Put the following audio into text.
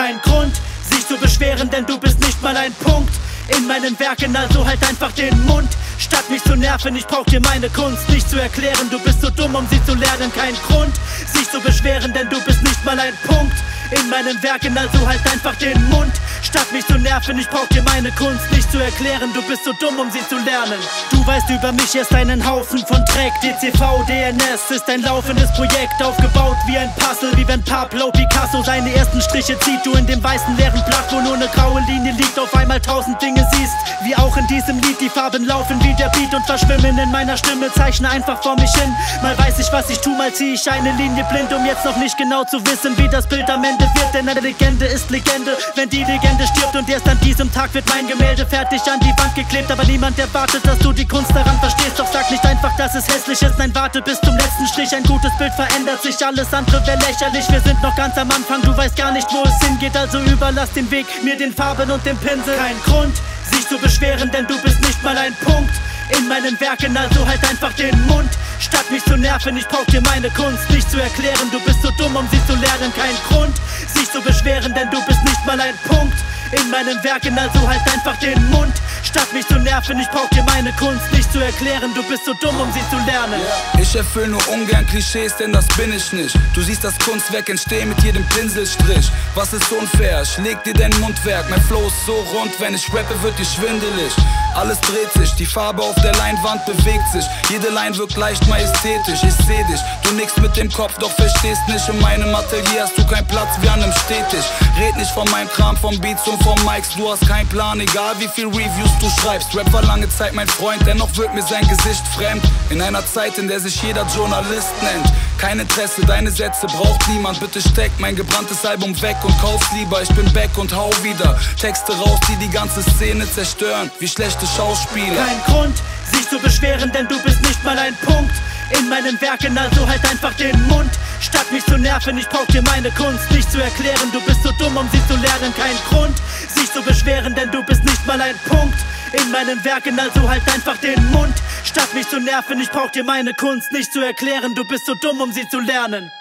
Kein Grund, sich zu beschweren, denn du bist nicht mal ein Punkt in meinen Werken, also halt einfach den Mund. Statt mich zu nerven, ich brauch dir meine Kunst nicht zu erklären. Du bist so dumm, um sie zu lernen. Kein Grund, sich zu beschweren, denn du bist nicht mal ein Punkt in meinen Werken, also halt einfach den Mund. Statt mich zu nerven, ich brauch dir meine Kunst nicht zu erklären. Du bist so dumm, um sie zu lernen. Du weißt über mich erst einen Haufen von Dreck. DCV, DNS ist ein laufendes Projekt, aufgebaut wie ein Puzzle, wie wenn Pablo Picasso seine ersten Striche zieht. Du in dem weißen leeren Blatt, wo nur eine graue Linie liegt, auf einmal 1000 Dinge siehst. Wie auch in diesem Lied, die Farben laufen wie der Beat und verschwimmen in meiner Stimme. Zeichne einfach vor mich hin. Mal weiß ich, was ich tu, mal zieh ich eine Linie blind, um jetzt noch nicht genau zu wissen, wie das Bild am Ende wird. Denn eine Legende ist Legende, wenn die Legende stirbt. Und erst an diesem Tag wird mein Gemälde fertig an die Wand geklebt. Aber niemand erwartet, dass du die Kunst daran verstehst. Doch sag nicht einfach, dass es hässlich ist. Nein, warte bis zum letzten Strich. Ein gutes Bild verändert sich, alles andere wäre lächerlich. Wir sind noch ganz am Anfang, du weißt gar nicht, wo es hingeht. Also überlass den Weg mir, den Farben und dem Pinsel. Kein Grund, sich zu beschweren, denn du bist nicht mal ein Punkt in meinen Werken, also halt einfach den Mund. Statt mich zu nerven, ich brauch dir meine Kunst nicht zu erklären. Du bist so dumm, um sie zu lernen. Kein Grund, sich zu beschweren, denn du bist nicht mal ein Punkt in meinen Werken, also halt einfach den Mund. Statt mich zu nerven, ich brauch dir meine Kunst nicht zu erklären. Du bist so dumm, um sie zu lernen. Ich erfüll nur ungern Klischees, denn das bin ich nicht. Du siehst das Kunstwerk entstehen mit jedem Pinselstrich. Was ist unfair? Schläg dir dein Mundwerk. Mein Flow ist so rund, wenn ich rappe, wird dir schwindelig. Alles dreht sich, die Farbe auf der Leinwand bewegt sich. Jede Line wirkt leicht majestätisch, ich seh dich. Du nickst mit dem Kopf, doch verstehst nicht. In meinem Atelier hast du keinen Platz wie an einem Stehtisch. Red nicht von meinem Kram, vom Beats und vom Mics. Du hast keinen Plan, egal wie viel Reviews du schreibst. Rap war lange Zeit mein Freund, dennoch wird mir sein Gesicht fremd. In einer Zeit, in der sich jeder Journalist nennt. Kein Interesse, deine Sätze braucht niemand. Bitte steck mein gebranntes Album weg und kauf's lieber. Ich bin back und hau wieder Texte raus, die die ganze Szene zerstören, wie schlechte Schauspieler. Kein Grund, sich zu beschweren, denn du bist nicht mal ein Punkt in meinen Werken, also halt einfach den Mund. Statt mich zu nerven, ich brauch dir meine Kunst nicht zu erklären. Du bist so dumm, um sie zu lernen. Kein Grund, sich zu beschweren, denn du bist nicht mal ein Punkt in meinen Werken, also halt einfach den Mund. Statt mich zu nerven, ich brauch dir meine Kunst nicht zu erklären. Du bist so dumm, um sie zu lernen.